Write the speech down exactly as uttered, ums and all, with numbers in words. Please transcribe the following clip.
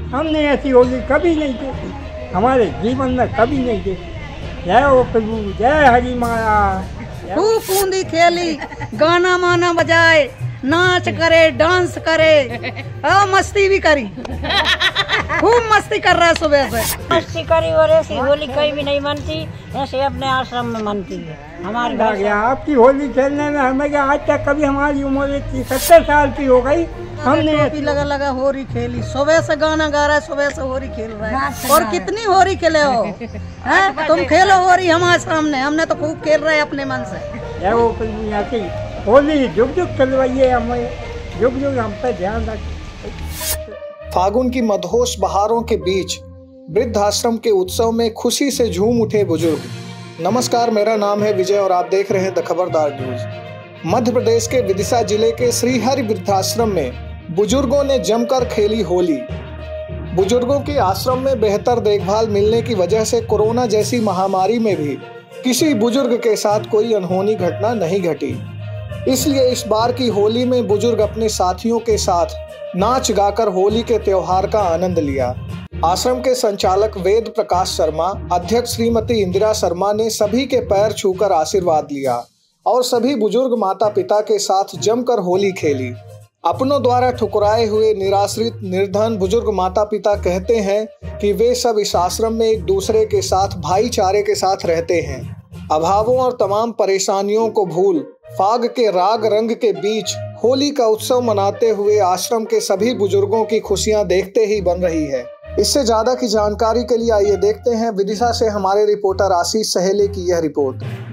हमने ऐसी होली कभी नहीं देखी, हमारे जीवन में कभी नहीं देखी। जय हो प्रभु, जय हरि माया। खूब बूंदी खेली, गाना माना बजाए, नाच करे, डांस करे, और मस्ती भी करी। खूब मस्ती कर रहा है सुबह से। मस्ती करी और ऐसी होली कहीं भी नहीं मनती, ऐसे अपने आश्रम में मनती है हमारी। आ गया आपकी होली खेलने में हमें क्या, आज तक कभी हमारी उम्र थी सत्तर साल की हो गई, हमने टोपी लगा लगा होरी खेली। सुबह से गाना गा रहा है, सुबह से होरी खेल रहा है। और कितनी होरी खेले हो हैं? तुम खेलो होरी हमारे सामने, हमने तो खूब खेल रहे हैं अपने मन से। जय हो प्रभु, यहाँ की होली जुग जुग चलवाइए, हमें जुग जुग हम पे ध्यान रखें। फागुन की मदहोश बहारों के बीच वृद्धाश्रम के उत्सव में खुशी से झूम उठे बुजुर्ग। नमस्कार, मेरा नाम है विजय और आप देख रहे हैं द खबरदार न्यूज। मध्य प्रदेश के विदिशा जिले के श्रीहरि वृद्धाश्रम में बुजुर्गों ने जमकर खेली होली। बुजुर्गों के आश्रम में बेहतर देखभाल मिलने की वजह से कोरोना जैसी महामारी में भी किसी बुजुर्ग के साथ कोई अनहोनी घटना नहीं घटी। इसलिए इस बार की होली में बुजुर्ग अपने साथियों के साथ नाच गाकर होली के त्योहार का आनंद लिया। आश्रम के संचालक वेद प्रकाश शर्मा, अध्यक्ष श्रीमती इंदिरा शर्मा ने सभी के पैर छूकर आशीर्वाद लिया और सभी बुजुर्ग माता पिता के साथ जमकर होली खेली। अपनों द्वारा ठुकराए हुए निराश्रित निर्धन बुजुर्ग माता पिता कहते हैं कि वे सब इस आश्रम में एक दूसरे के साथ भाईचारे के साथ रहते हैं। अभावों और तमाम परेशानियों को भूल फाग के राग रंग के बीच होली का उत्सव मनाते हुए आश्रम के सभी बुजुर्गों की खुशियां देखते ही बन रही है। इससे ज्यादा की जानकारी के लिए आइए देखते हैं विदिशा से हमारे रिपोर्टर आशीष सहेले की यह रिपोर्ट।